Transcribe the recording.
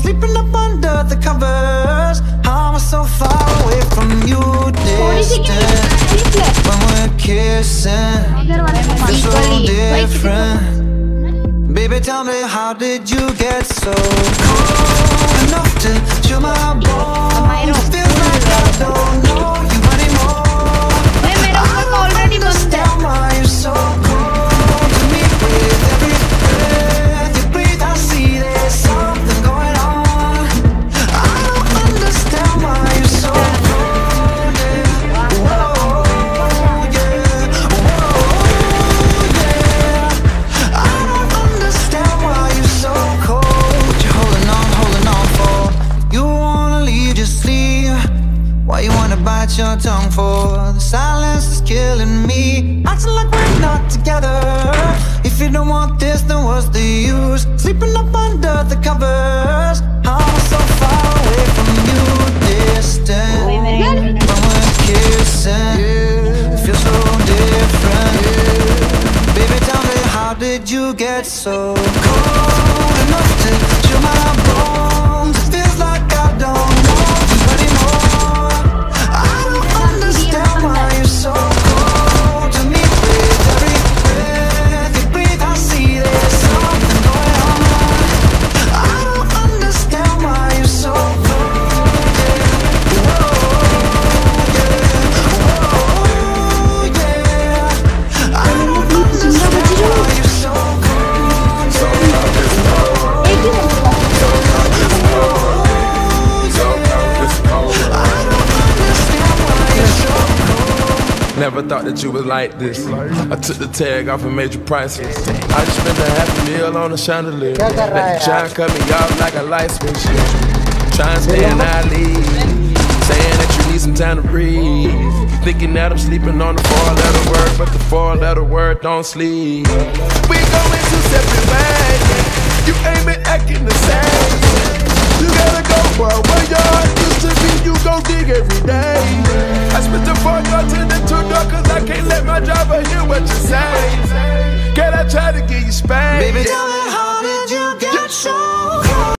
sleeping up under the covers. I was so far away from you, distant. When we're kissing, feels so different. Baby, tell me, how did you get so cold enough to chill my bones? Feels like I don't know you anymore. I don't understand why you're so cold to me. With every breath you breathe, I see there's something going on. I don't understand why you're so cold, yeah. Whoa, yeah. Whoa, yeah. I don't understand why you're so cold. What you holding on for? You wanna leave, just leave. Why you wanna bite your tongue for? The silence is killing me, acting like we're not together. If you don't want this, then what's the use? Sleeping up under the covers. I was so far away from you, distant. When we're kissing, it feels so different. Baby, tell me, how did you get so cold enough to chill my bones? It feels like I don't know you anymore. I don't understand why you're so cold to me. With every breath you breathe, I see there's something going on. I don't understand why you're so cold, yeah. Whoa, yeah. Whoa, yeah. I don't understand why you're so cold, yeah. Never thought that you was like this. I took the tag off and made you priceless. I just spent a $500,000 on a chandelier. Let the shine cut me off like a light switch. Try and stay in our league, saying that you need some time to breathe. You thinking that I'm sleeping on the 4-letter word, but the 4-letter word don't sleep. We going two separate ways. You ain't been acting the same. You gotta go, boy, where your heart used to be. You gon' dig every day. I spent the 4 door to the 2 door, cause I can't let my driver hear what you say. Can I try to give you space? Baby, tell me, how did you get so